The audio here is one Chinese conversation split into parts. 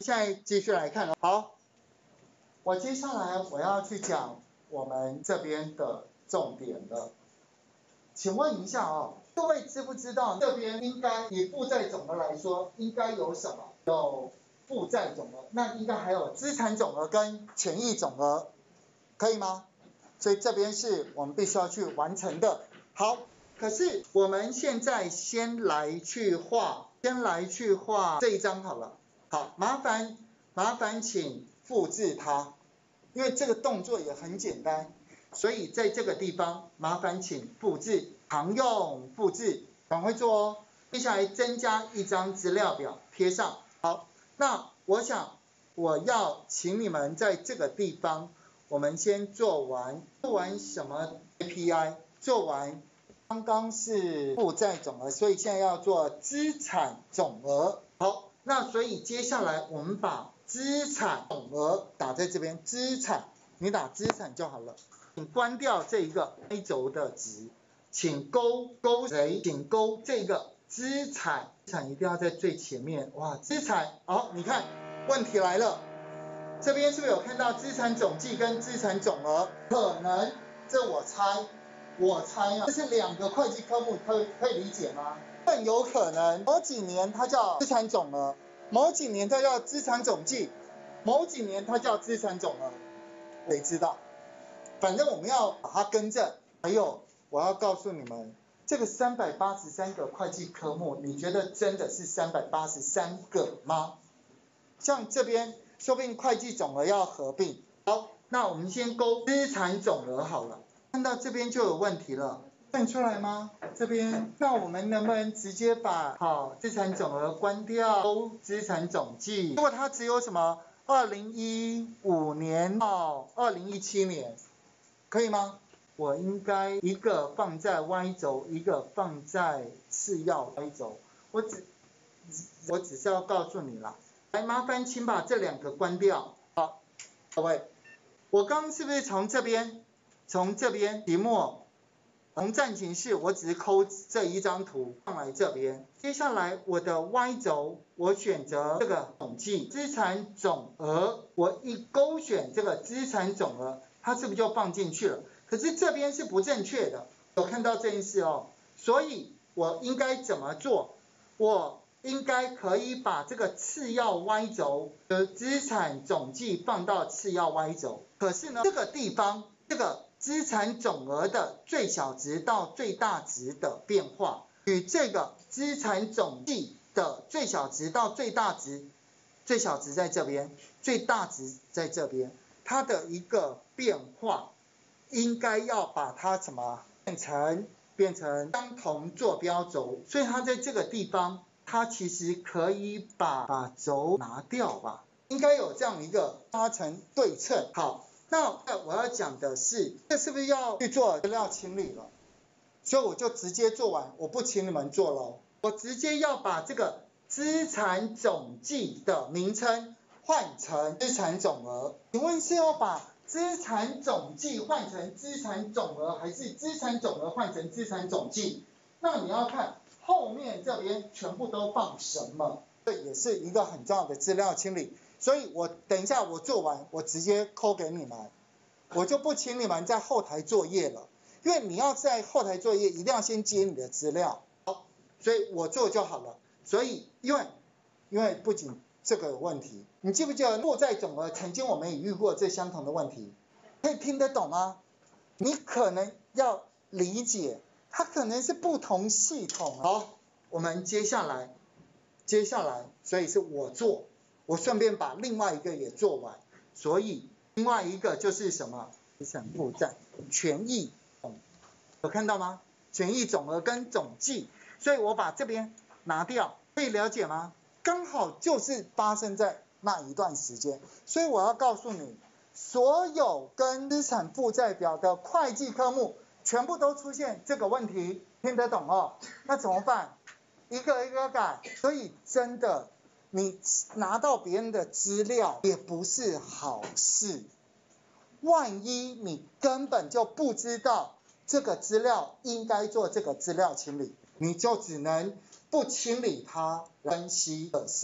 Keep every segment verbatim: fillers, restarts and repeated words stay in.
现在继续来看，好，我接下来我要去讲我们这边的重点了。请问一下哦，各位知不知道这边应该以负债总额来说，应该有什么？有负债总额，那应该还有资产总额跟权益总额，可以吗？所以这边是我们必须要去完成的。好，可是我们现在先来去画，先来去画这一张好了。好，麻烦麻烦请复制它，因为这个动作也很简单，所以在这个地方麻烦请复制，常用复制，赶快做哦。接下来增加一张资料表贴上。好，那我想我要请你们在这个地方，我们先做完，做完什么 K P I？ 做完刚刚是负债总额，所以现在要做资产总额。好。那所以接下来我们把资产总额打在这边，资产你打资产就好了。请关掉这一个 Y 轴的值，请勾勾谁？请勾这个资产，资产一定要在最前面。哇，资产好，你看问题来了，这边是不是有看到资产总计跟资产总额？可能这我猜，我猜啊，这是两个会计科目，可可以理解吗？更有可能某几年它叫资产总额，某几年它叫资产总计，某几年它叫资产总额，谁知道？反正我们要把它更正。还有，我要告诉你们，这个三百八十三个会计科目，你觉得真的是三百八十三个吗？像这边说不定会计总额要合并。好，那我们先勾资产总额好了，看到这边就有问题了。看出来吗？这边，那我们能不能直接把好资产总额关掉，勾资产总计？如果它只有什么二零一五年到二零一七年，可以吗？我应该一个放在 Y 轴，一个放在次要 Y 轴。我只我只是要告诉你啦，来麻烦请把这两个关掉。好，各位，我刚刚是不是从这边，从这边题目？从暂停式，我只是抠这一张图放来这边。接下来我的 Y 轴，我选择这个统计资产总额，我一勾选这个资产总额，它是不是就放进去了？可是这边是不正确的，有看到这件事哦。所以我应该怎么做？我应该可以把这个次要 Y 轴的资产总计放到次要 Y 轴。可是呢，这个地方这个资产总额的最小值到最大值的变化，与这个资产总计的最小值到最大值，最小值在这边，最大值在这边，它的一个变化，应该要把它什么变成变成相同坐标轴，所以它在这个地方，它其实可以把把轴拿掉吧，应该有这样一个发成对称。好。那我要讲的是，这是不是要去做资料清理了？所以我就直接做完，我不请你们做了，我直接要把这个资产总计的名称换成资产总额。请问是要把资产总计换成资产总额，还是资产总额换成资产总计？那你要看后面这边全部都放什么，这也是一个很重要的资料清理。所以我等一下我做完，我直接扣给你们，我就不请你们在后台作业了，因为你要在后台作业，一定要先接你的资料，好，所以我做就好了。所以因为因为不仅这个有问题，你记不记得负债总额曾经我们也遇过这相同的问题，可以听得懂吗？你可能要理解，它可能是不同系统。好，我们接下来接下来，所以是我做。我顺便把另外一个也做完，所以另外一个就是什么？资产负债权益总，有看到吗？权益总额跟总计，所以我把这边拿掉，可以了解吗？刚好就是发生在那一段时间，所以我要告诉你，所有跟资产负债表的会计科目全部都出现这个问题，听得懂哦？那怎么办？一个一个改，所以真的。你拿到别人的资料也不是好事，万一你根本就不知道这个资料应该做这个资料清理，你就只能不清理它，分析垃圾。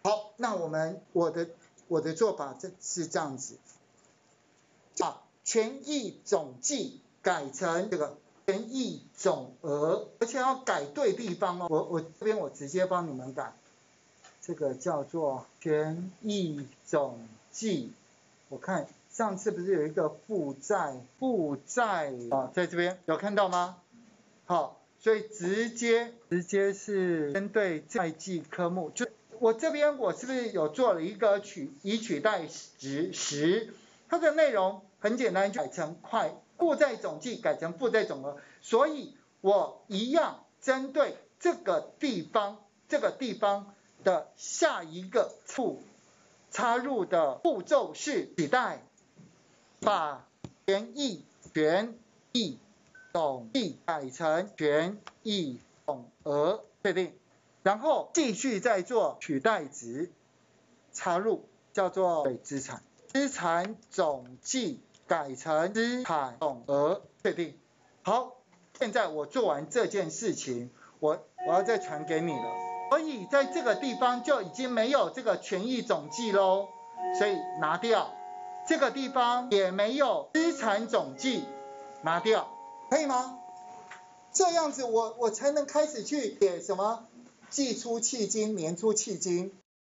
好，那我们我的我的做法这是这样子，把权益总计改成这个权益总额，而且要改对地方哦。我我这边我直接帮你们改，这个叫做权益总计。我看上次不是有一个负债负债啊，在这边有看到吗？好，所以直接直接是针对会计科目，就我这边我是不是有做了一个取以取代值十，它的内容很简单，就改成快负债总计改成负债总额，所以我一样针对这个地方这个地方的下一个处插入的步骤是取代，把权益权益总计改成权益总额，确定，然后继续再做取代值插入，叫做资产，资产总计改成资产总额，确定。好，现在我做完这件事情，我我要再传给你了，所以在这个地方就已经没有这个权益总计喽，所以拿掉。这个地方也没有资产总计，拿掉，可以吗？这样子我我才能开始去写什么季初迄今、年初迄今。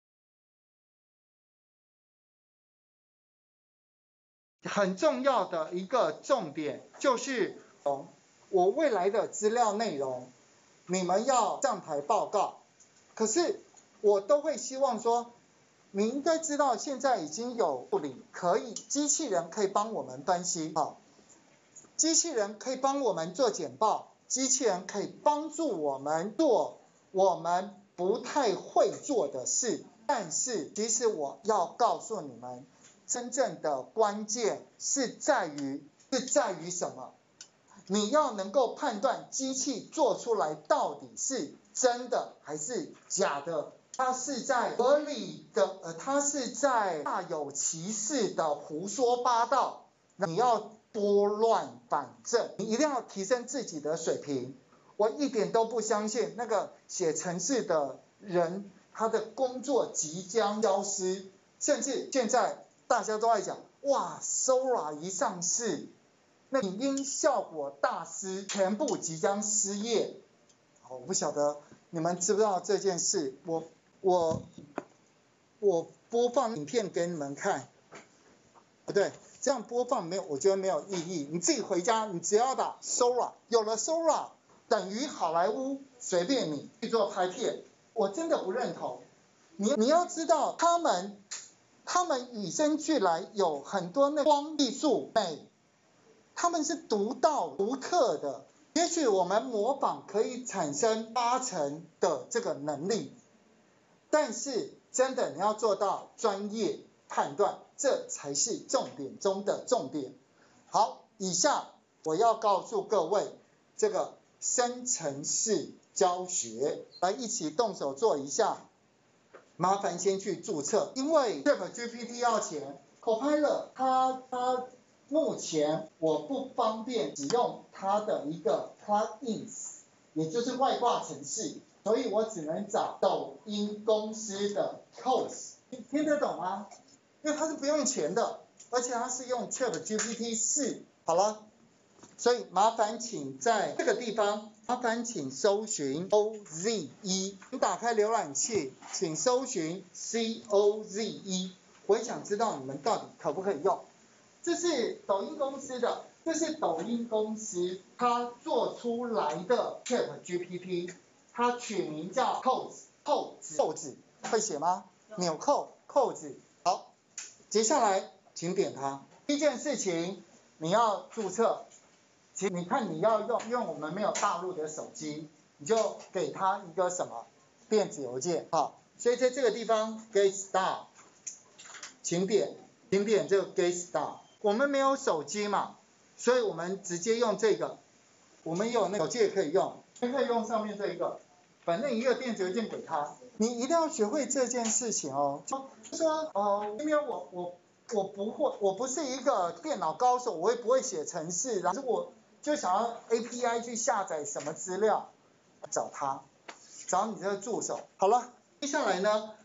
很重要的一个重点就是我未来的资料内容，你们要上台报告，可是我都会希望说，你应该知道现在已经有助理可以，机器人可以帮我们分析，好，机器人可以帮我们做简报，机器人可以帮助我们做我们不太会做的事，但是其实我要告诉你们，真正的关键是在于是在于什么？你要能够判断机器做出来到底是真的还是假的，它是在合理的，呃，它是在大有其事的胡说八道，你要拨乱反正，你一定要提升自己的水平。我一点都不相信那个写程式的人，他的工作即将消失，甚至现在大家都在讲，哇 ，Sora 一上市，那影音效果大师全部即将失业。我不晓得你们知不知道这件事，我我我播放影片给你们看，不对，这样播放没有，我觉得没有意义。你自己回家，你只要打 Sora， 有了 Sora 等于好莱坞，随便你去做拍片，我真的不认同。你你要知道，他们他们与生俱来有很多那光艺术美，他们是独到独特的。也许我们模仿可以产生八成的这个能力，但是真的你要做到专业判断，这才是重点中的重点。好，以下我要告诉各位，这个生成式教学，来一起动手做一下。麻烦先去注册，因为 ChatGPT 要钱 ，Copilot 它它目前我不方便使用它的一个 plugins， 也就是外挂程式，所以我只能找抖音公司的 Course， 听得懂吗？因为它是不用钱的，而且它是用 ChatGPT 四，好了，所以麻烦请在这个地方。麻烦请搜寻 O Z E， 你打开浏览器，请搜寻 C O Z E。我也想知道你们到底可不可以用。这是抖音公司的，这是抖音公司它做出来的 ChatGPT， 它取名叫扣子，扣子，扣子，会写吗？纽扣，扣子。好，接下来请点它。第一件事情，你要注册。其实你看你要用，因为我们没有大陆的手机，你就给他一个什么电子邮件，好，所以在这个地方 get start， 请点，请点这个 get start。我们没有手机嘛，所以我们直接用这个，我们有那个手机也可以用，也可以用上面这一个，反正一个电子邮件给他，你一定要学会这件事情哦，就说哦，因为我我我不会，我不是一个电脑高手，我也不会写程式，然后我就想要 A P I 去下载什么资料，找他，找你这个助手。好了，接下来呢，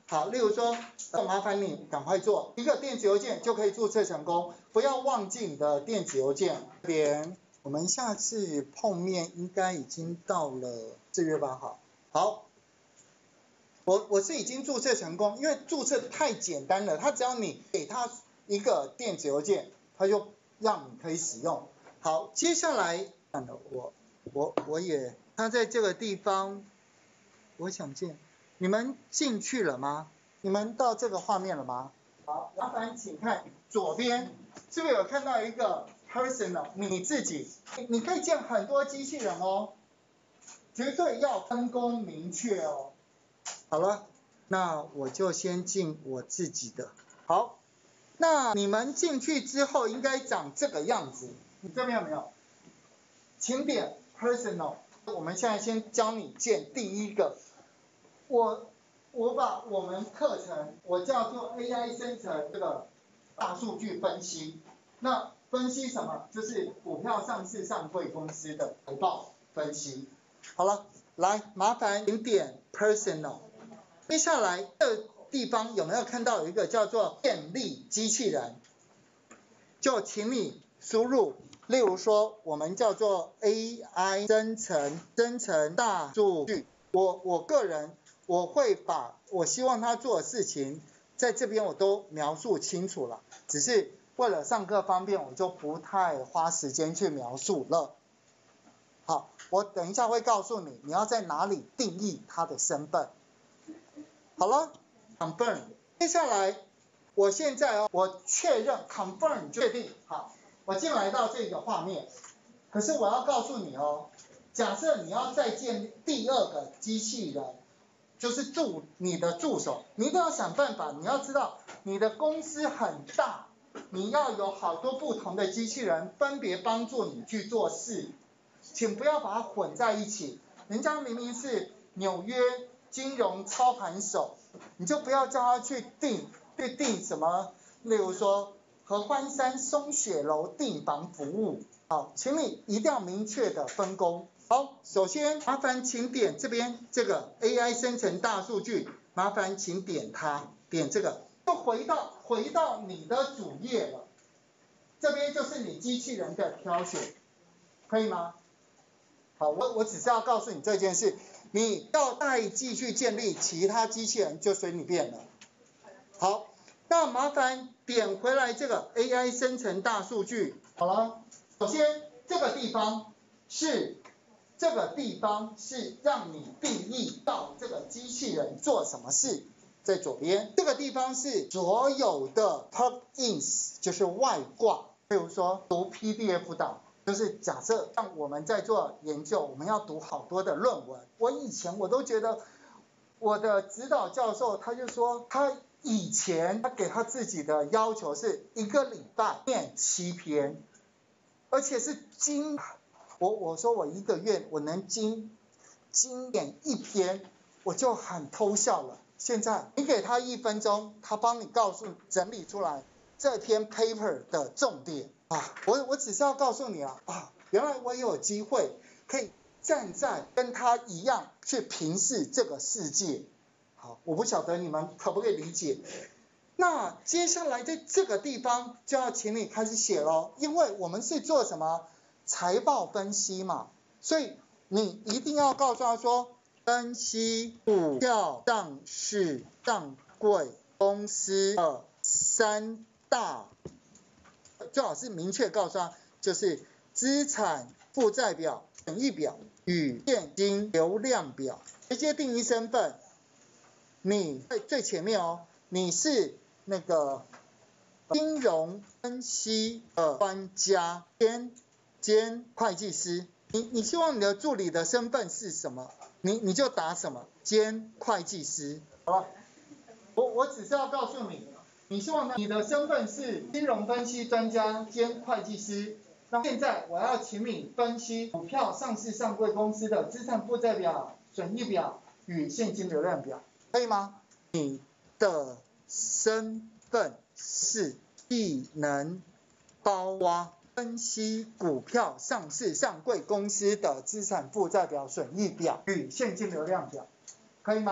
好，例如说，呃麻烦你赶快做一个电子邮件就可以注册成功，不要忘记你的电子邮件。这边我们下次碰面应该已经到了四月八号。好，我我是已经注册成功，因为注册太简单了，他只要你给他一个电子邮件，他就让你可以使用。好，接下来，我我我也，他在这个地方，我想见。你们进去了吗？你们到这个画面了吗？好，麻烦请看左边，是不是有看到一个 personal 你自己？你你可以建很多机器人哦，绝对要分工明确哦。好了，那我就先进我自己的。好，那你们进去之后应该长这个样子，你这边有没有？请点 personal， 我们现在先教你建第一个。我我把我们课程我叫做 A I 生成这个大数据分析，那分析什么？就是股票上市上柜公司的财报分析。好了，来麻烦请点 personal， 接下来这地方有没有看到有一个叫做建立机器人？就请你输入，例如说我们叫做 A I 生成生成大数据，我我个人。我会把我希望他做的事情，在这边我都描述清楚了，只是为了上课方便，我就不太花时间去描述了。好，我等一下会告诉你，你要在哪里定义他的身份。好了 ，confirm。接下来，我现在哦，我确认 confirm 确定。好，我进来到这个画面，可是我要告诉你哦，假设你要再建第二个机器人。就是助你的助手，你一定要想办法。你要知道，你的公司很大，你要有好多不同的机器人，分别帮助你去做事，请不要把它混在一起。人家明明是纽约金融操盘手，你就不要叫他去订去订什么，例如说合欢山松雪楼订房服务。好，请你一定要明确的分工。好，首先麻烦请点这边这个 A I 生成大数据，麻烦请点它，点这个，就回到回到你的主页了。这边就是你机器人的挑选，可以吗？好，我我只是要告诉你这件事，你要再继续建立其他机器人就随你便了。好，那麻烦点回来这个 A I 生成大数据。好了，首先这个地方是。这个地方是让你定义到这个机器人做什么事，在左边。这个地方是所有的 plugins， 就是外挂，比如说读 P D F 档，就是假设像我们在做研究，我们要读好多的论文。我以前我都觉得，我的指导教授他就说，他以前他给他自己的要求是一个礼拜念七篇，而且是精。我我说我一个月我能精精简一篇，我就很偷笑了。现在你给他一分钟，他帮你告诉整理出来这篇 paper 的重点啊。我我只是要告诉你啊啊，原来我也有机会可以站在跟他一样去评视这个世界。好，我不晓得你们可不可以理解。那接下来在这个地方就要请你开始写咯，因为我们是做什么？财报分析嘛，所以你一定要告诉他说，分析股票上市上柜公司的三大，最好是明确告诉他，就是资产负债表、损益表与现金流量表。直接定义身份，你在最前面哦，你是那个金融分析的专家兼兼会计师，你你希望你的助理的身份是什么？你你就打什么兼会计师，好吧？我我只是要告诉你，你希望你的身份是金融分析专家兼会计师。那现在我要请你分析股票上市上柜公司的资产负债表、损益表与现金流量表，可以吗？你的身份是技能包括分析股票上市上柜公司的资产负债表、损益表与现金流量表，可以吗？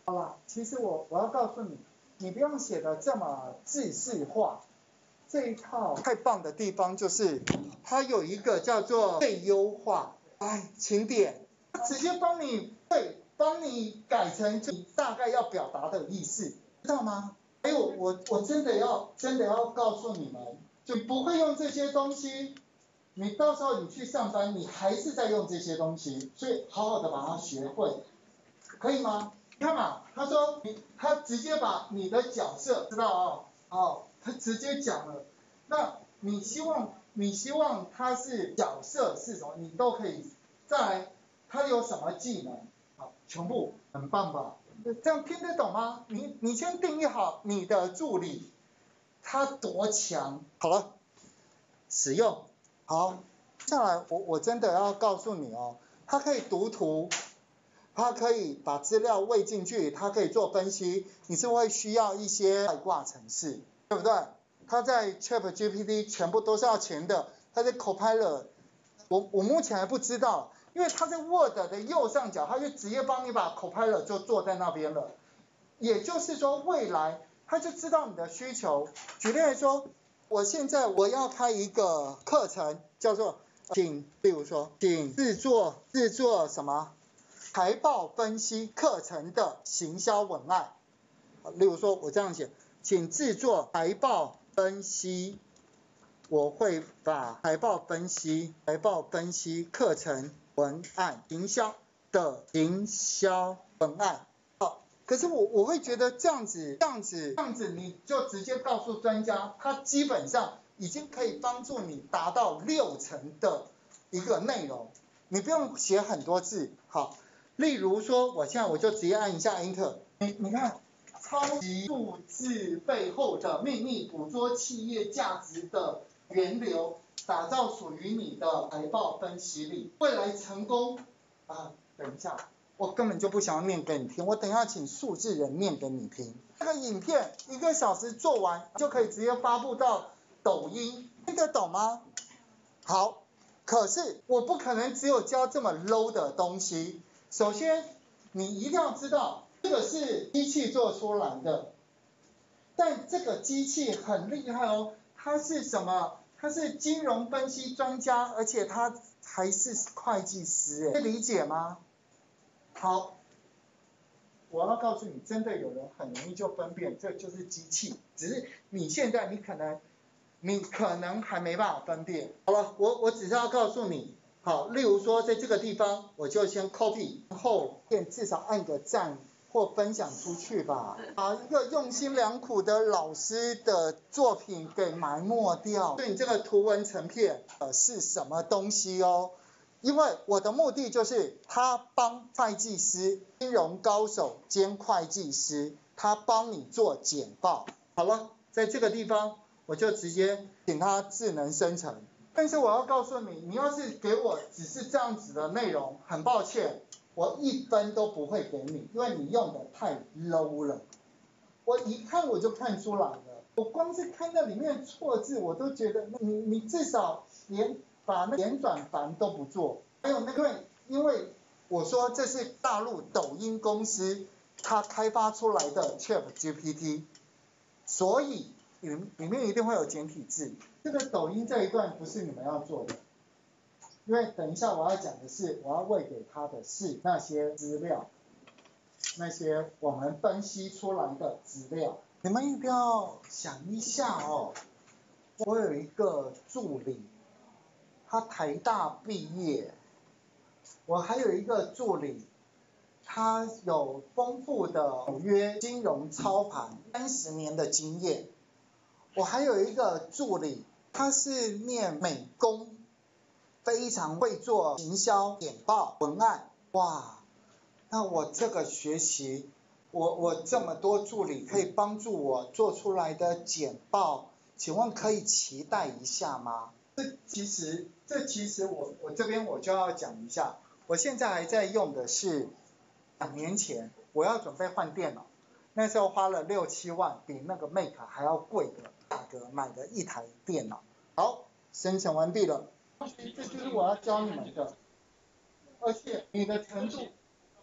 好了，其实我我要告诉你，你不用写的这么制式化。这一套太棒的地方就是，它有一个叫做最优化，哎，请点，直接帮你对，帮你改成你大概要表达的意思，知道吗？还有我我真的要真的要告诉你们，就不会用这些东西，你到时候你去上班，你还是在用这些东西，所以好好的把它学会，可以吗？你看嘛，他说你他直接把你的角色知道哦哦，他直接讲了，那你希望你希望他是角色是什么，你都可以。再来，他有什么技能？好，全部很棒吧？这样听得懂吗？你你先定义好你的助理，他多强。好了，使用好，接下来我我真的要告诉你哦，他可以读图。它可以把资料喂进去，它可以做分析，你是会需要一些外挂程式，对不对？它在 ChatGPT 全部都是要钱的，它在 Copilot， 我我目前还不知道，因为它在 Word 的右上角，它就直接帮你把 Copilot 就做在那边了。也就是说，未来它就知道你的需求。举例来说，我现在我要开一个课程，叫做请，例如说，请制作制作什么？财报分析课程的行销文案，例如说我这样写，请制作财报分析，我会把财报分析财报分析课程文案行销的行销文案。好，可是我我会觉得这样子这样子这样子你就直接告诉专家，他基本上已经可以帮助你达到六成的一个内容，你不用写很多字。好。例如说，我现在我就直接按一下 Enter， 你你看，超级数字背后的秘密，捕捉企业价值的源流，打造属于你的财报分析力，未来成功啊！等一下，我根本就不想要念给你听，我等一下请数字人念给你听。这个影片一个小时做完就可以直接发布到抖音，听得懂吗？好，可是我不可能只有教这么 low 的东西。首先，你一定要知道，这个是机器做出来的，但这个机器很厉害哦，它是什么？它是金融分析专家，而且它还是会计师，哎，理解吗？好，我要告诉你，真的有人很容易就分辨，这就是机器，只是你现在你可能你可能还没办法分辨。好了，我我只是要告诉你。好，例如说在这个地方，我就先 copy， 然后至少按个赞或分享出去吧，把一个用心良苦的老师的作品给埋没掉。所以你这个图文成片呃是什么东西哦？因为我的目的就是他帮会计师、金融高手兼会计师，他帮你做简报。好了，在这个地方我就直接请他智能生成。但是我要告诉你，你要是给我只是这样子的内容，很抱歉，我一分都不会给你，因为你用的太 low 了。我一看我就看出来了，我光是看那里面错字，我都觉得你你至少连把那连转繁都不做。还有那个，因为我说这是大陆抖音公司它开发出来的 ChatGPT， 所以里里面一定会有简体字。这个抖音这一段不是你们要做的，因为等一下我要讲的是，我要喂给他的是那些资料，那些我们分析出来的资料。你们一定要想一下哦，我有一个助理，他台大毕业，我还有一个助理，他有丰富的纽约金融操盘三十年的经验，我还有一个助理。他是念美工，非常会做行销、简报、文案，哇！那我这个学期，我我这么多助理可以帮助我做出来的简报，请问可以期待一下吗？这其实，这其实我我这边我就要讲一下，我现在还在用的是两年前我要准备换电脑，那时候花了六七万，比那个 Mac 还要贵的价格买的一台电脑。好，生成完毕了，这就是我要教你们的，而且你的程度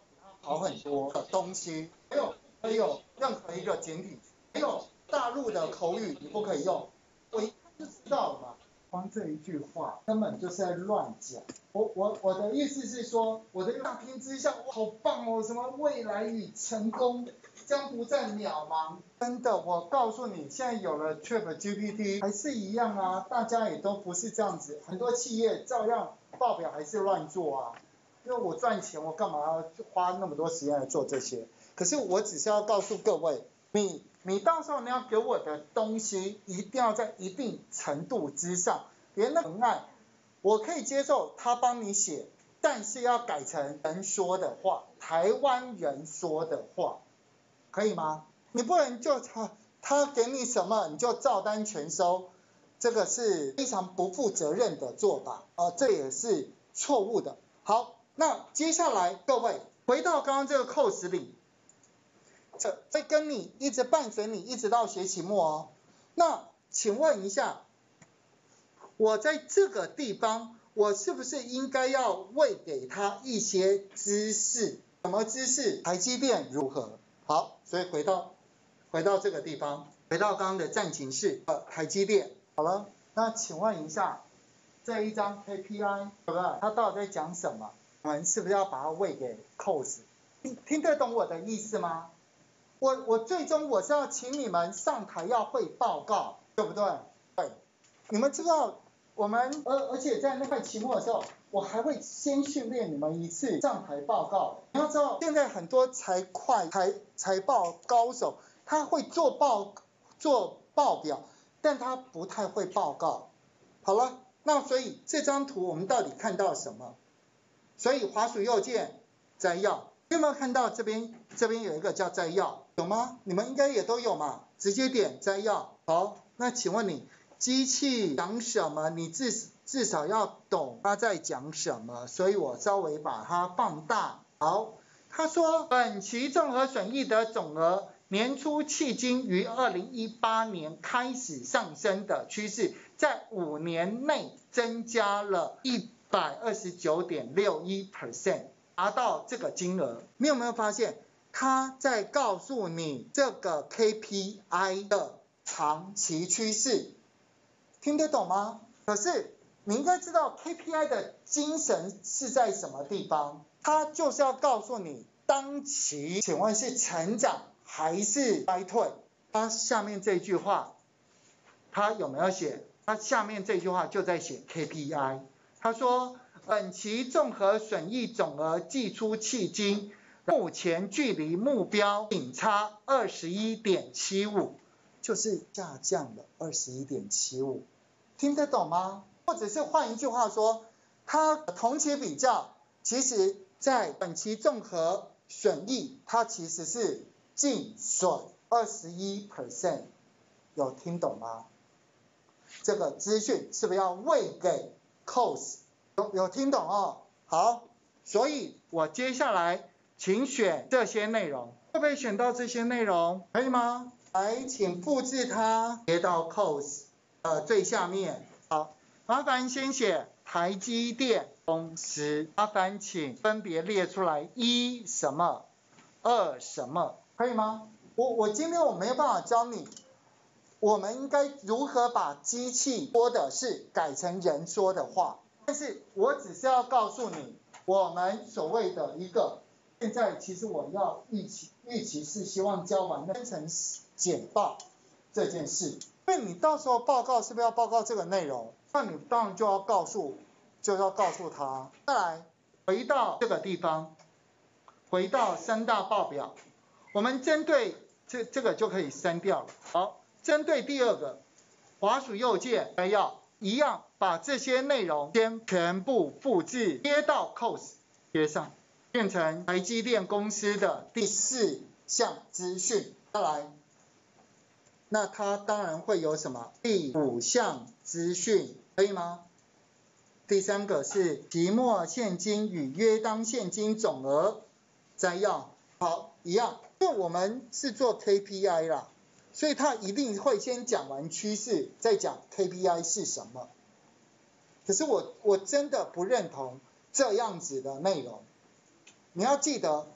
好很多的东西，没有没有任何一个简体，没有大陆的口语你不可以用，我一看就知道了嘛。光这一句话根本就是在乱讲。我我我的意思是说，我的大拼之下，哇，好棒哦！什么未来与成功将不再渺茫。真的，我告诉你，现在有了 Chat G P T 还是一样啊，大家也都不是这样子，很多企业照样报表还是乱做啊。因为我赚钱，我干嘛要花那么多时间来做这些？可是我只是要告诉各位，你你到时候你要给我的东西，一定要在一定程度之上，连那文案，我可以接受他帮你写，但是要改成人说的话，台湾人说的话，可以吗？你不能就他他给你什么你就照单全收，这个是非常不负责任的做法，呃，这也是错误的。好。那接下来各位回到刚刚这个扣时里，这会跟你一直伴随你一直到学期末哦。那请问一下，我在这个地方，我是不是应该要喂给他一些知识？什么知识？台积电如何？好，所以回到回到这个地方，回到刚刚的战情室，呃，台积电好了。那请问一下，这一张 K P I 对不对？它到底在讲什么？我们是不是要把它喂给 coach？ 听听得懂我的意思吗？我我最终我是要请你们上台要会报告，对不对？对。你们知道我们而而且在那块期末的时候，我还会先训练你们一次上台报告。你要知道，现在很多财会财财报高手，他会做报做报表，但他不太会报告。好了，那所以这张图我们到底看到什么？所以滑鼠右键摘要，有没有看到这边这边有一个叫摘要，有吗？你们应该也都有嘛，直接点摘要。好，那请问你机器讲什么？你至至少要懂它在讲什么，所以我稍微把它放大。好，他说本期综合损益的总额年初迄今于二零一八年开始上升的趋势，在五年内增加了一百二十九点六一 percent， 达到这个金额。你有没有发现，他在告诉你这个 K P I 的长期趋势？听得懂吗？可是你应该知道 K P I 的精神是在什么地方？它就是要告诉你当期，请问是成长还是衰退？它下面这句话，它有没有写？它下面这句话就在写 K P I。他说，本期综合损益总额季初迄今，目前距离目标仅差 二十一点七五， 就是下降了 二十一点七五， 听得懂吗？或者是换一句话说，它同期比较，其实在本期综合损益，它其实是净损 二十一 percent， 有听懂吗？这个资讯是不是要喂给 coach？ 有有听懂哦？好，所以我接下来请选这些内容，会不会选到这些内容？可以吗？来，请复制它，贴到 coach 呃最下面。好，麻烦先写台积电公司，麻烦请分别列出来一什么，二什么，可以吗？我我今天我没有办法教你。我们应该如何把机器说的是改成人说的话？但是我只是要告诉你，我们所谓的一个，现在其实我要预期预期是希望教完分成简报这件事，因为你到时候报告是不是要报告这个内容？那你当然就要告诉就要告诉他。再来回到这个地方，回到三大报表，我们针对这这个就可以删掉了。好。针对第二个，滑鼠右键摘要，一样把这些内容先全部复制贴到 coach 贴上，变成台积电公司的第四项资讯。再来，那它当然会有什么第五项资讯，可以吗？第三个是期末现金与约当现金总额摘要，好，一样，因为我们是做 K P I 啦。所以他一定会先讲完趋势，再讲 K P I 是什么。可是我我真的不认同这样子的内容。你要记得，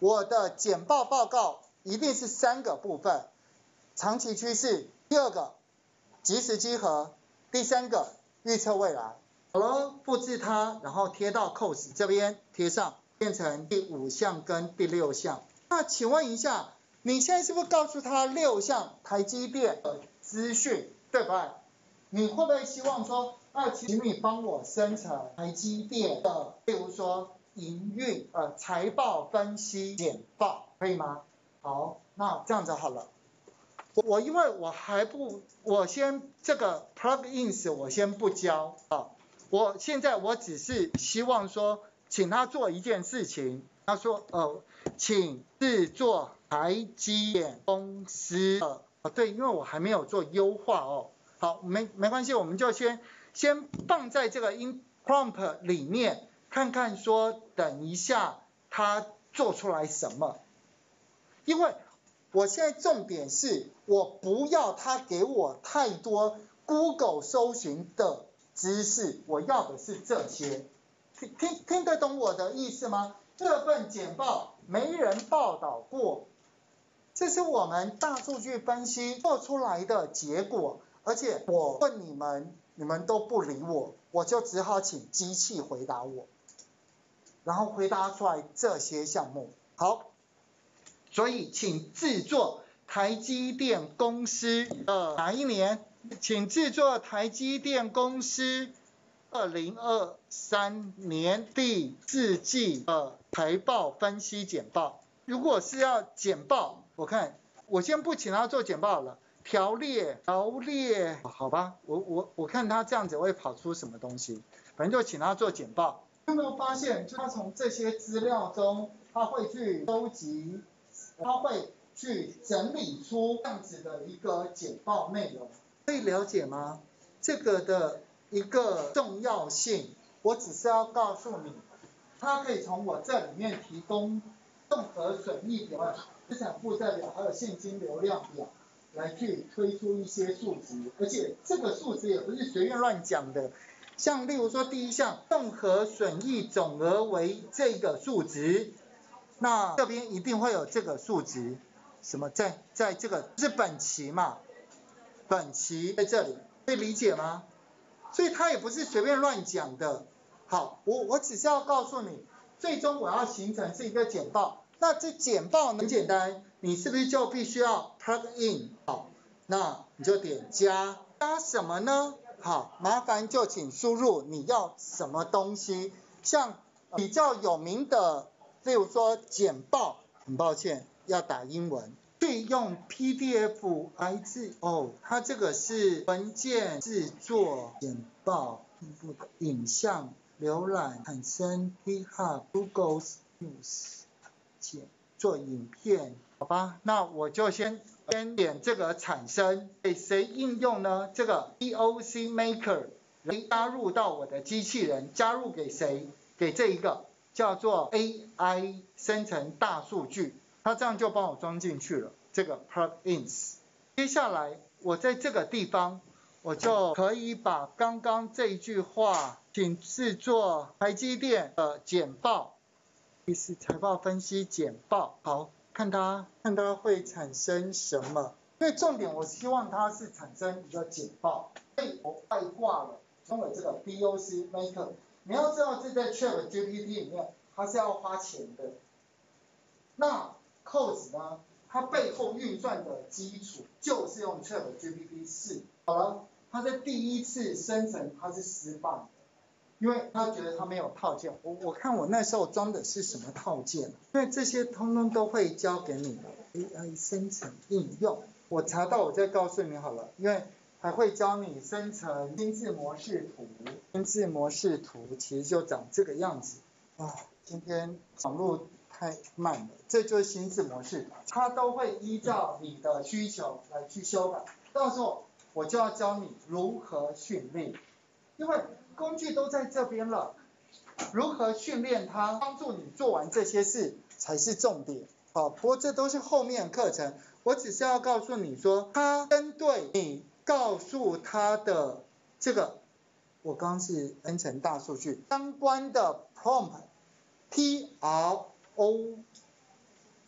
我的简报报告一定是三个部分：长期趋势，第二个即时稽核，第三个预测未来。好了，复制它，然后贴到 C O S 这边贴上，变成第五项跟第六项。那请问一下，你现在是不是告诉他六项台积电的资讯，对不对？你会不会希望说，啊，请你帮我生成台积电的，例如说营运呃财报分析简报，可以吗？好，那这样子好了。我我因为我还不，我先这个 plugins 我先不教啊，我现在我只是希望说，请他做一件事情，他说呃，请制作台积电公司呃，对，因为我还没有做优化哦。好，没没关系，我们就先先放在这个 in prompt 里面，看看说等一下他做出来什么。因为我现在重点是我不要他给我太多 Google 搜寻的知识，我要的是这些。听听听得懂我的意思吗？这份简报没人报道过，这是我们大数据分析做出来的结果。而且我问你们，你们都不理我，我就只好请机器回答我，然后回答出来这些项目。好，所以请制作台积电公司的哪一年？请制作台积电公司二零二三年第四季的财报分析简报。如果是要简报，我看我先不请他做简报了。条列条列，好吧，我我我看他这样子会跑出什么东西，反正就请他做简报。有没有发现，就他从这些资料中，他会去收集，他会去整理出这样子的一个简报内容，可以了解吗？这个的一个重要性，我只是要告诉你，他可以从我这里面提供综合损益表、资产负债表，还有现金流量表。来去推出一些数值，而且这个数值也不是随便乱讲的。像例如说第一项，综合损益总额为这个数值，那这边一定会有这个数值，什么在在这个是本期嘛，本期在这里，可以理解吗？所以它也不是随便乱讲的。好，我我只是要告诉你，最终我要形成是一个简报。那这简报很简单，你是不是就必须要 plug in？ 好，那你就点加，加什么呢？好，麻烦就请输入你要什么东西。像比较有名的，例如说简报，很抱歉要打英文，去用 P D F 来制哦，它这个是文件制作简报，影像浏览产生 GitHub、Google News。做影片，好吧，那我就先先点这个产生，给谁应用呢？这个 D O C Maker 加入到我的机器人，加入给谁？给这一个叫做 A I 生成大数据，它这样就帮我装进去了。这个 plugins， 接下来我在这个地方，我就可以把刚刚这一句话，请制作台积电的简报。第四财报分析简报，好，看它看它会产生什么？因为重点我希望它是产生一个简报，所以我外挂了，用了这个 D O C Maker。你要知道这在 Chat G P T 里面它是要花钱的。那 C O S 呢？它背后运算的基础就是用 Chat G P T 四。好了，它在第一次生成它是失败的。因为他觉得他没有套件，我我看我那时候装的是什么套件，因为这些通通都会教给你的 A I 生成应用，我查到我再告诉你好了，因为还会教你生成心智模式图，心智模式图其实就长这个样子啊，今天网络太慢了，这就是心智模式图，它都会依照你的需求来去修改，到时候我就要教你如何训练，因为工具都在这边了，如何训练它，帮助你做完这些事才是重点。好，不过这都是后面课程，我只是要告诉你说，它针对你告诉它的这个，我刚刚是生成大数据相关的 prompt，P R O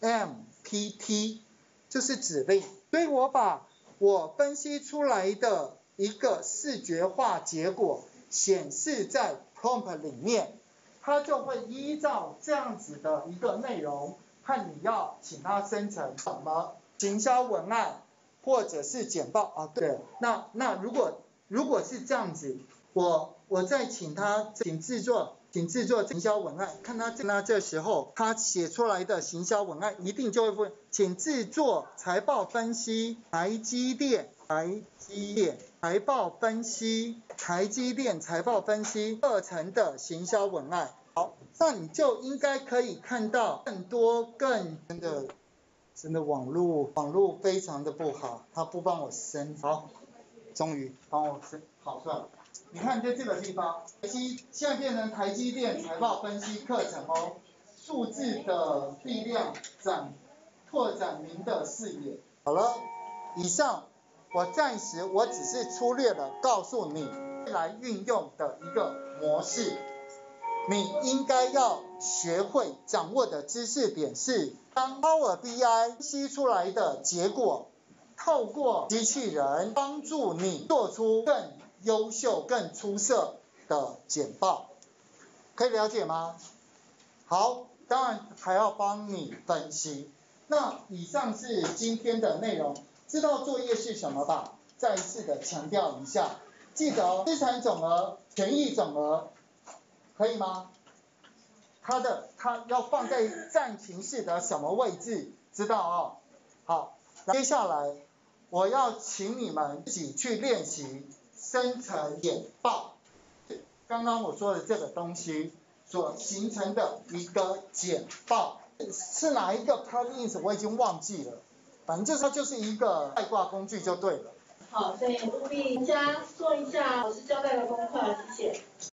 M P T 就是指令，所以我把我分析出来的一个视觉化结果显示在 prompt 里面，它就会依照这样子的一个内容，看你要请它生成什么行销文案或者是简报啊。对，那那如果如果是这样子，我我再请他请制作。请制作行销文案，看他那这时候他写出来的行销文案一定就会问，请制作财报分析，台积电，台积电财报分析，台积电财报分析课程的行销文案。好，那你就应该可以看到更多更真的真的网络网络非常的不好，他不帮我升，好，终于帮我升好出来了。你看在这个地方，台积现在变成台积电财报分析课程哦，数字的力量展拓展您的视野。好了，以上我暂时我只是粗略的告诉你来运用的一个模式，你应该要学会掌握的知识点是，当 Power B I 分析出来的结果，透过机器人帮助你做出更优秀、更出色的简报，可以了解吗？好，当然还要帮你分析。那以上是今天的内容，知道作业是什么吧？再一次的强调一下，记得哦，资产总额、权益总额，可以吗？它的它要放在占情势的什么位置？知道哦。好，接下来我要请你们自己去练习。生成简报，刚刚我说的这个东西所形成的一个简报，是哪一个 plugins 我已经忘记了，反正就是它就是一个外挂工具就对了。 好，所以务必大家做一下老师交代的功课，谢谢。